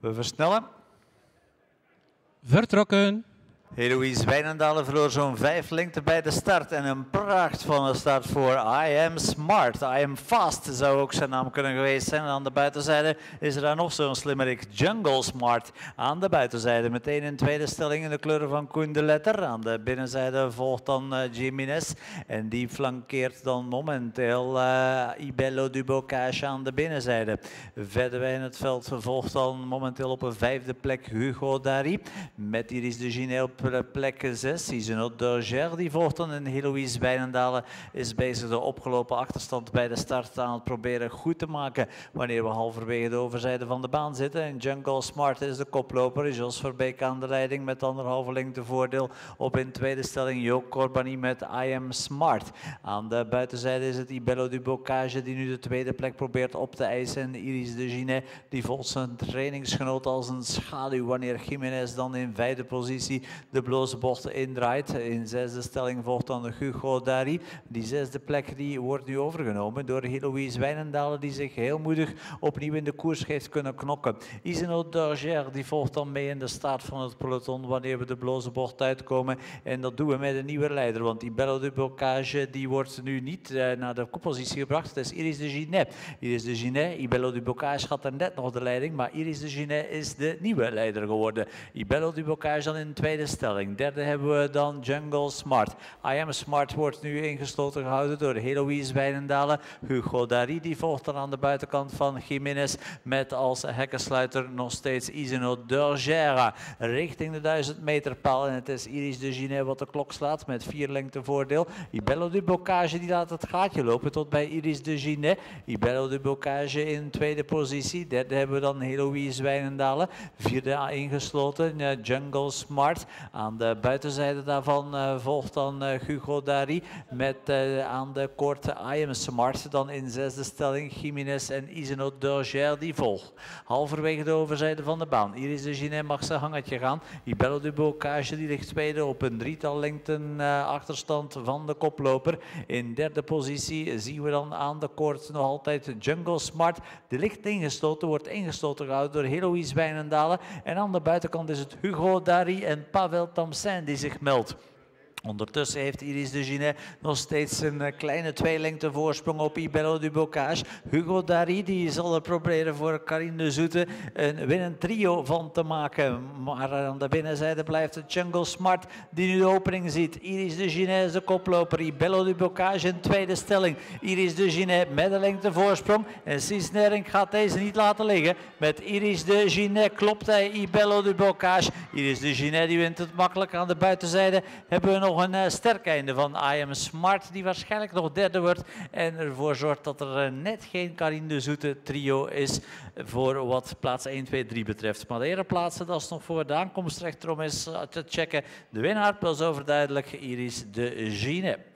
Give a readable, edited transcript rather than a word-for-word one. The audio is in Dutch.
We versnellen. Vertrokken. Heloïse Wijnendalen verloor zo'n 5 lengte bij de start en een pracht van een start voor I Am Smart. I Am Fast zou ook zijn naam kunnen geweest zijn. En aan de buitenzijde is er daar nog zo'n slimmerik, Jungle Smart. Aan de buitenzijde meteen in tweede stelling in de kleuren van Koen de Letter. Aan de binnenzijde volgt dan Jiménez en die flankeert dan momenteel Ibello du Bocage aan de binnenzijde. Verder in het veld volgt dan momenteel op een 5e plek Hugo Dari met Iris de Ginet op plek 6. Isenot Dorger die volgt dan en Heloïse Wijnendalen is bezig de opgelopen achterstand bij de start aan het proberen goed te maken wanneer we halverwege de overzijde van de baan zitten. En Jungle Smart is de koploper. Jos Verbeek aan de leiding met 1,5 lengte voordeel op in tweede stelling. Jo Corbani met I Am Smart. Aan de buitenzijde is het Ibello du Bocage die nu de tweede plek probeert op te eisen. En Iris de Ginet die volgt zijn trainingsgenoot als een schaduw wanneer Jiménez dan in 5e positie de bloze bocht indraait. In 6e stelling volgt dan Hugo Dari. Die 6e plek die wordt nu overgenomen door Heloïse Wijnendalen die zich heel moedig opnieuw in de koers heeft kunnen knokken. Isenot Dorger die volgt dan mee in de start van het peloton wanneer we de bloze bocht uitkomen. En dat doen we met een nieuwe leider, want Ibello du Bocage die wordt nu niet naar de koppositie gebracht. Het is Iris de Ginet. Iris de Ginet, Ibello du Bocage had er net nog de leiding, maar Iris de Ginet is de nieuwe leider geworden. Ibello du Bocage dan in tweede stelling. Derde hebben we dan Jungle Smart. I Am Smart wordt nu ingesloten gehouden door Heloïse Wijnendalen. Hugo Dari die volgt dan aan de buitenkant van Jiménez met als hekkensluiter nog steeds Isenot Dorger richting de 1000 meter paal. En het is Iris de Ginet wat de klok slaat met 4 lengte voordeel. Ibello du Bocage die laat het gaatje lopen tot bij Iris de Ginet. Ibello du Bocage in tweede positie. Derde hebben we dan Heloïse Wijnendalen. Vierde ingesloten Jungle Smart. Aan de buitenzijde daarvan volgt dan Hugo Dari met aan de korte I Am Smart. Dan in 6e stelling Jiménez en Isenot Dorger die volgt. Halverwege de overzijde van de baan. Iris de Ginet mag zijn hangetje gaan. Ibello du Bocage die ligt tweede op een 3-tal lengten achterstand van de koploper. In derde positie zien we dan aan de koord nog altijd Jungle Smart. Die ligt ingesloten, wordt ingesloten gehouden door Heloïse Wijnendalen. En aan de buitenkant is het Hugo Dari en Pavel Tamsin die zich meldt. Ondertussen heeft Iris de Ginet nog steeds een kleine 2 lengte voorsprong op Ibello du Bocage. Hugo Dari die zal er proberen voor Carine de Zoete een winnend trio van te maken. Maar aan de binnenzijde blijft het Jungle Smart die nu de opening ziet. Iris de Ginet is de koploper. Ibello du Bocage in tweede stelling. Iris de Ginet met een lengte voorsprong. En Cisnering gaat deze niet laten liggen. Met Iris de Ginet klopt hij Ibello du Bocage. Iris de Ginet die wint het makkelijk. Aan de buitenzijde hebben we nog een sterk einde van I Am Smart die waarschijnlijk nog derde wordt en ervoor zorgt dat er net geen Carine de Zoete trio is voor wat plaats 1, 2, 3 betreft. Maar de ereplaatsen, dat is nog voor de aankomstrechter om eens te checken. De winnaar was overduidelijk Iris de Ginet.